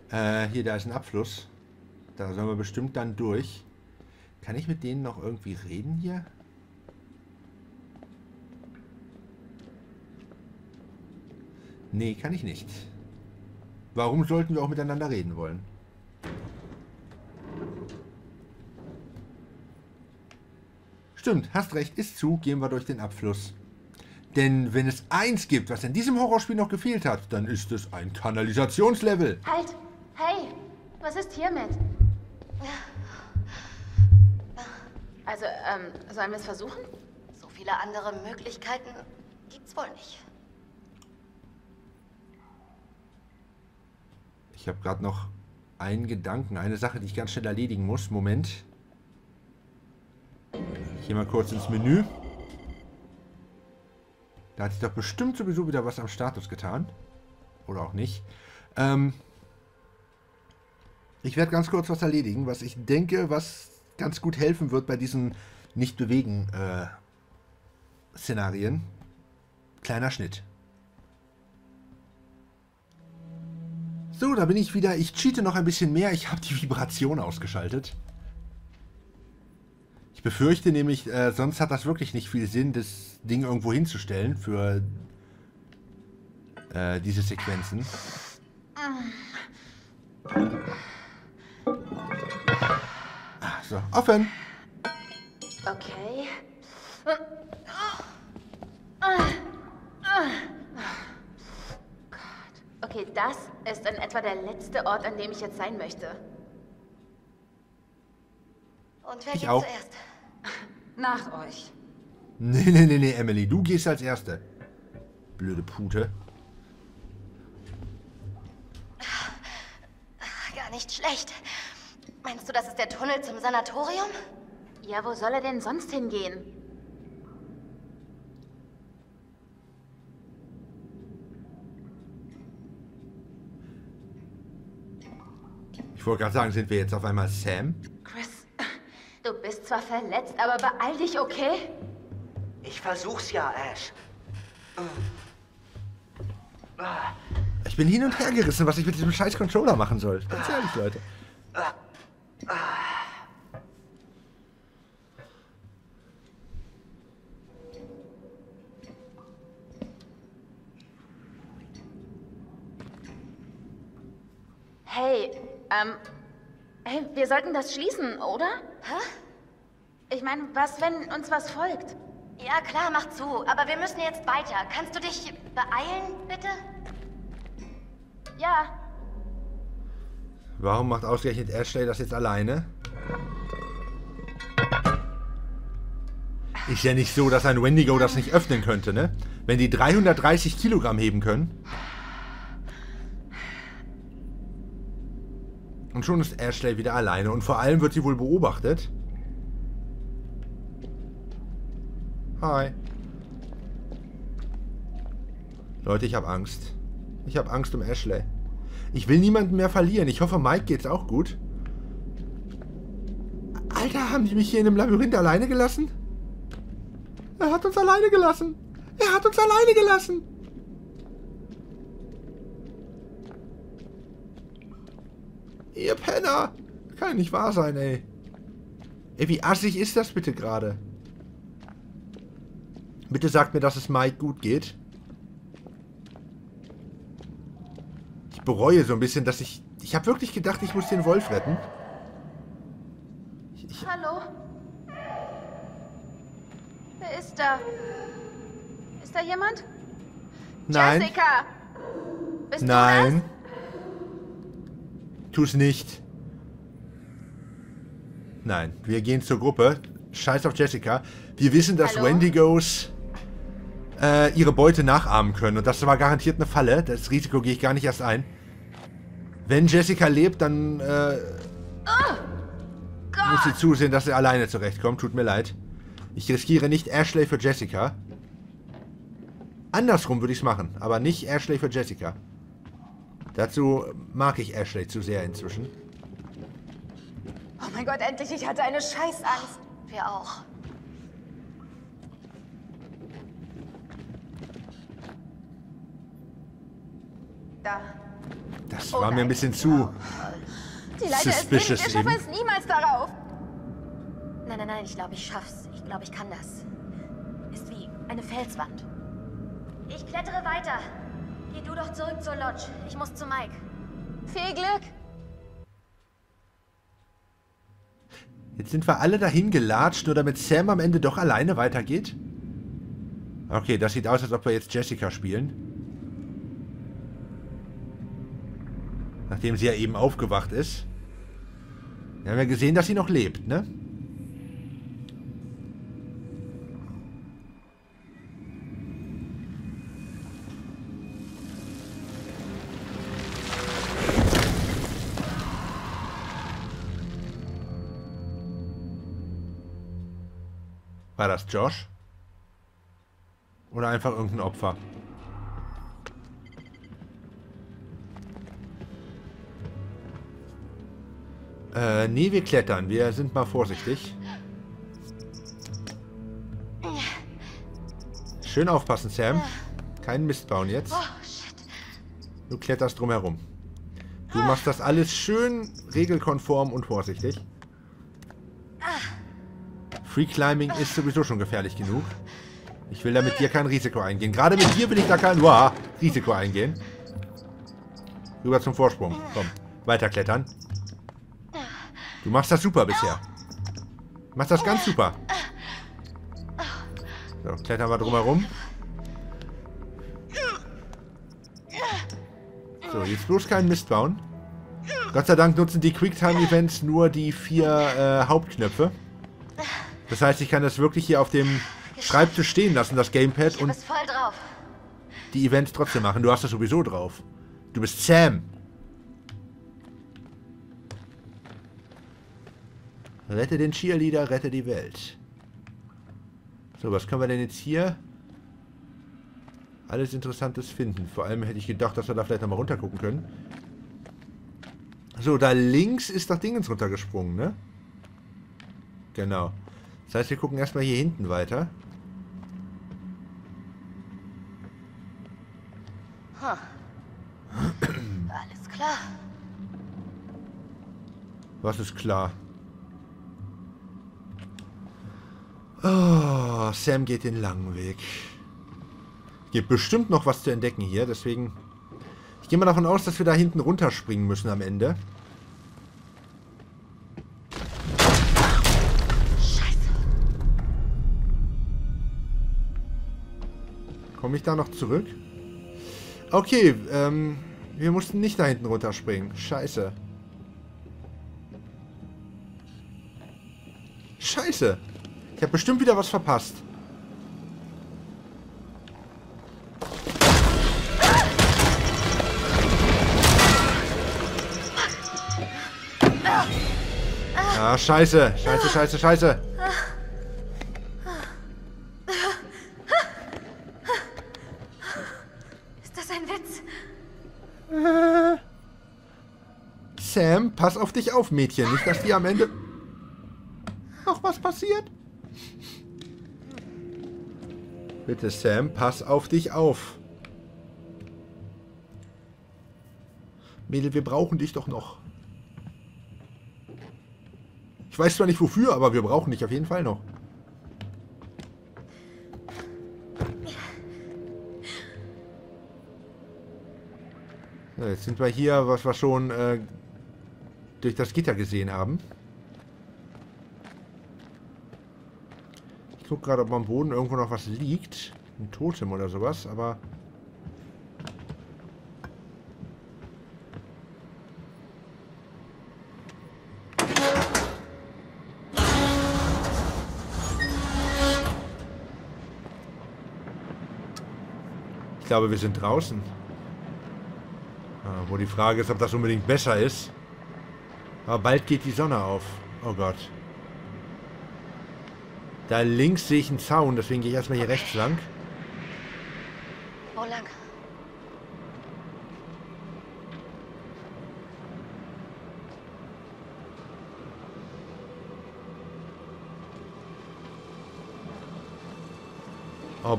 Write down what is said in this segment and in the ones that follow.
Hier, da ist ein Abfluss. Da sollen wir bestimmt dann durch. Kann ich mit denen noch irgendwie reden hier? Nee, kann ich nicht. Warum sollten wir auch miteinander reden wollen? Stimmt, hast recht, ist zu, gehen wir durch den Abfluss. Denn wenn es eins gibt, was in diesem Horrorspiel noch gefehlt hat, dann ist es ein Kanalisationslevel. Halt! Hey! Was ist hiermit? Also, sollen wir es versuchen? So viele andere Möglichkeiten gibt's wohl nicht. Ich habe gerade noch einen Gedanken, eine Sache, die ich ganz schnell erledigen muss. Moment. Ich gehe mal kurz ins Menü. Da hat sich doch bestimmt sowieso wieder was am Status getan. Oder auch nicht. Ich werde ganz kurz was erledigen, was ich denke, was ganz gut helfen wird bei diesen Nicht-Bewegen-Szenarien. Kleiner Schnitt. So, da bin ich wieder. Ich cheate noch ein bisschen mehr. Ich habe die Vibration ausgeschaltet. Ich befürchte nämlich, sonst hat das wirklich nicht viel Sinn, das Ding irgendwo hinzustellen für diese Sequenzen. Ah, so, offen. Okay. Okay, das ist in etwa der letzte Ort, an dem ich jetzt sein möchte. Und wer Ich geht auch. zuerst? Nach euch. Nee, Emily, du gehst als Erste. Blöde Pute. Gar nicht schlecht. Meinst du, das ist der Tunnel zum Sanatorium? Ja, wo soll er denn sonst hingehen? Ich wollte gerade sagen, sind wir jetzt auf einmal Sam? Chris, du bist zwar verletzt, aber beeil dich, okay? Ich versuch's ja, Ash. Ich bin hin und her gerissen, was ich mit diesem scheiß Controller machen soll. Ganz ehrlich, Leute. Hey, hey, wir sollten das schließen, oder? Hä? Ich meine, was, wenn uns was folgt? Ja, klar, mach zu. Aber wir müssen jetzt weiter. Kannst du dich beeilen, bitte? Ja, Warum macht ausgerechnet Ashley das jetzt alleine? Ist ja nicht so, dass ein Wendigo das nicht öffnen könnte, ne? Wenn die 330 Kilogramm heben können. Und schon ist Ashley wieder alleine. Und vor allem wird sie wohl beobachtet. Hi. Leute, ich habe Angst. Ich habe Angst um Ashley. Ich will niemanden mehr verlieren. Ich hoffe, Mike geht's auch gut. Alter, haben die mich hier in einem Labyrinth alleine gelassen? Er hat uns alleine gelassen. Er hat uns alleine gelassen. Ihr Penner. Kann ja nicht wahr sein, ey. Ey, wie assig ist das bitte gerade? Bitte sagt mir, dass es Mike gut geht. Ich bereue so ein bisschen, dass ich... Ich habe wirklich gedacht, ich muss den Wolf retten. hallo? Wer ist da? Ist da jemand? Nein. Jessica! Bist Nein. Tu's nicht. Nein, wir gehen zur Gruppe. Scheiß auf Jessica. Wir wissen, dass Hallo? Wendigos ihre Beute nachahmen können. Und das war garantiert eine Falle. Das Risiko gehe ich gar nicht erst ein. Wenn Jessica lebt, dann muss sie zusehen, dass sie alleine zurechtkommt. Tut mir leid. Ich riskiere nicht Ashley für Jessica. Andersrum würde ich es machen, aber nicht Ashley für Jessica. Dazu mag ich Ashley zu sehr inzwischen. Oh mein Gott, endlich, ich hatte eine Scheißangst. Wir auch. Da. Das war mir ein bisschen zu Die Leiter ist wenig, wir suspicious schaffen eben. es niemals darauf. Nein, ich glaube, ich schaff's. Ich glaube, ich kann das. Ist wie eine Felswand. Ich klettere weiter. Geh du doch zurück zur Lodge. Ich muss zu Mike. Viel Glück. Jetzt sind wir alle dahin gelatscht, nur damit Sam am Ende doch alleine weitergeht. Okay, das sieht aus, als ob wir jetzt Jessica spielen. Nachdem sie ja eben aufgewacht ist. Wir haben ja gesehen, dass sie noch lebt, ne? War das Josh? Oder einfach irgendein Opfer? Nee, wir klettern. Wir sind mal vorsichtig. Schön aufpassen, Sam. Keinen Mist bauen jetzt. Du kletterst drumherum. Du machst das alles schön regelkonform und vorsichtig. Free Climbing ist sowieso schon gefährlich genug. Ich will da mit dir kein Risiko eingehen. Gerade mit dir will ich da kein Risiko eingehen. Rüber zum Vorsprung. Komm, weiter klettern. Du machst das super bisher. Du machst das ganz super. So, klettern wir drumherum. So, jetzt bloß keinen Mist bauen. Gott sei Dank nutzen die Quicktime-Events nur die 4 Hauptknöpfe. Das heißt, ich kann das wirklich hier auf dem Schreibtisch stehen lassen, das Gamepad, und Du bist voll drauf. die Events trotzdem machen. Du hast das sowieso drauf. Du bist Sam. Rette den Cheerleader, rette die Welt. So, was können wir denn jetzt hier alles Interessantes finden? Vor allem hätte ich gedacht, dass wir da vielleicht nochmal runter gucken können. So, da links ist doch Dingens runtergesprungen, ne? Genau. Das heißt, wir gucken erstmal hier hinten weiter. Alles klar. Was ist klar? Oh, Sam geht den langen Weg. Gibt bestimmt noch was zu entdecken hier, deswegen... Ich gehe mal davon aus, dass wir da hinten runterspringen müssen am Ende. Scheiße. Komme ich da noch zurück? Okay, wir mussten nicht da hinten runterspringen. Scheiße. Scheiße. Ich habe bestimmt wieder was verpasst. Ah, scheiße. Scheiße, scheiße, scheiße. Ist das ein Witz? Sam, pass auf dich auf, Mädchen. Nicht, dass dir am Ende noch was passiert. Bitte, Sam, pass auf dich auf. Mädel, wir brauchen dich doch noch. Ich weiß zwar nicht wofür, aber wir brauchen dich auf jeden Fall noch. So, jetzt sind wir hier, was wir schon durch das Gitter gesehen haben. Ich gucke gerade, ob am Boden irgendwo noch was liegt. Ein Totem oder sowas, aber... Ich glaube, wir sind draußen. Wo die Frage ist, ob das unbedingt besser ist. Aber bald geht die Sonne auf. Oh Gott. Da links sehe ich einen Zaun, deswegen gehe ich erstmal hier rechts lang. Wo lang?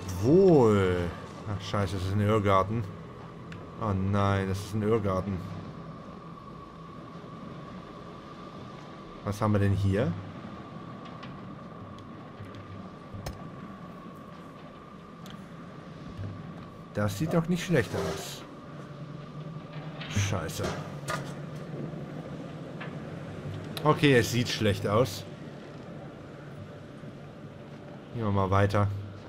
Obwohl... Ach scheiße, das ist ein Irrgarten. Oh nein, das ist ein Irrgarten. Was haben wir denn hier? Das sieht doch nicht schlecht aus. Scheiße. Okay, es sieht schlecht aus. Gehen wir mal weiter.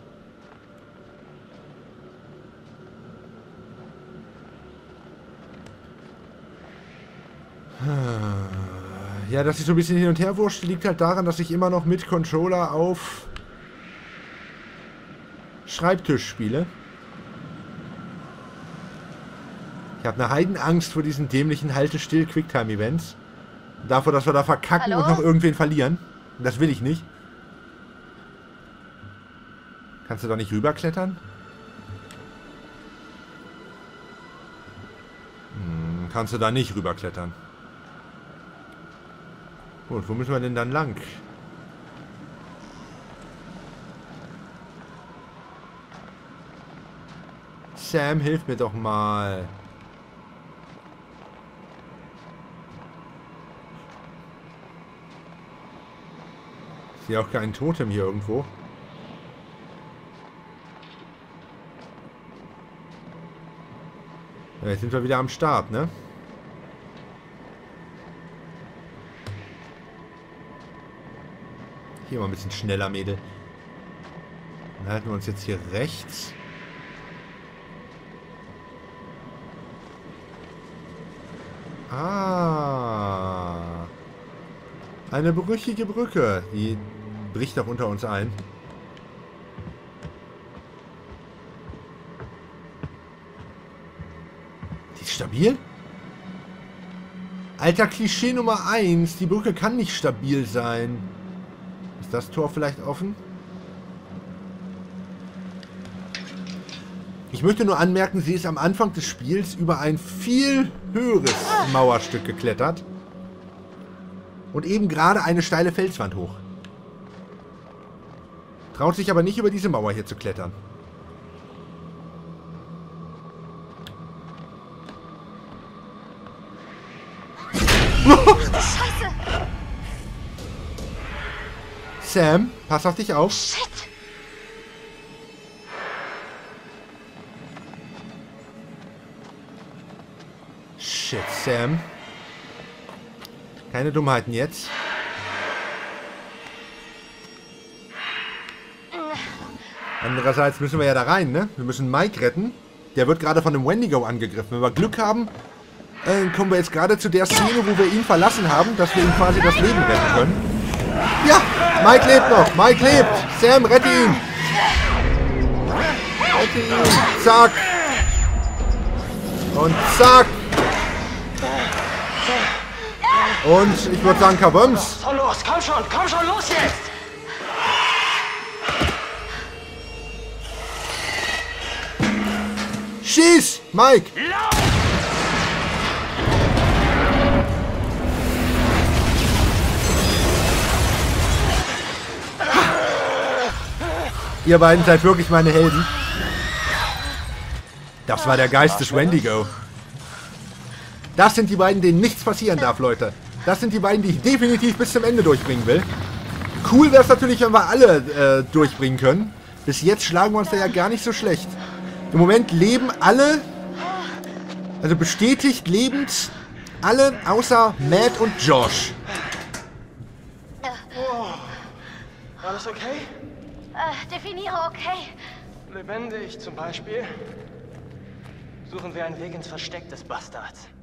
Ja, dass ich so ein bisschen hin und her wurscht, liegt halt daran, dass ich immer noch mit Controller auf Schreibtisch spiele. Ich habe eine Heidenangst vor diesen dämlichen Halte-Still-Quicktime-Events. Davor, dass wir da verkacken und noch irgendwen verlieren. Und das will ich nicht. Kannst du doch nicht rüberklettern? Kannst du da nicht rüberklettern. Gut, wo müssen wir denn dann lang? Sam, hilf mir doch mal. Ich sehe auch kein Totem hier irgendwo. Ja, jetzt sind wir wieder am Start, ne? Hier mal ein bisschen schneller, Mädel. Dann halten wir uns jetzt hier rechts. Ah. Eine brüchige Brücke. Die bricht doch unter uns ein. Die ist stabil? Alter, Klischee Nummer 1. Die Brücke kann nicht stabil sein. Ist das Tor vielleicht offen? Ich möchte nur anmerken, sie ist am Anfang des Spiels über ein viel höheres Mauerstück geklettert. Und eben gerade eine steile Felswand hoch. Traut sich aber nicht über diese Mauer hier zu klettern. Scheiße! Sam, pass auf dich auf. Shit! Shit, Sam. Keine Dummheiten jetzt. Andererseits müssen wir ja da rein, ne? Wir müssen Mike retten. Der wird gerade von einem Wendigo angegriffen. Wenn wir Glück haben, kommen wir jetzt gerade zu der Szene, wo wir ihn verlassen haben, dass wir ihm quasi das Leben retten können. Ja, Mike lebt noch. Mike lebt. Sam, rette ihn. Rette ihn. Zack. Und zack. Und ich würde sagen, Kabums. So los, komm schon, los jetzt! Schieß, Mike. Ihr beiden seid wirklich meine Helden. Das war der Geist des Wendigo. Das sind die beiden, denen nichts passieren darf, Leute. Das sind die beiden, die ich definitiv bis zum Ende durchbringen will. Cool wäre es natürlich, wenn wir alle durchbringen können. Bis jetzt schlagen wir uns da ja gar nicht so schlecht. Im Moment leben alle, also bestätigt lebend, alle außer Matt und Josh. Alles okay? Definiere okay. Lebendig zum Beispiel. Suchen wir einen Weg ins Versteck des Bastards.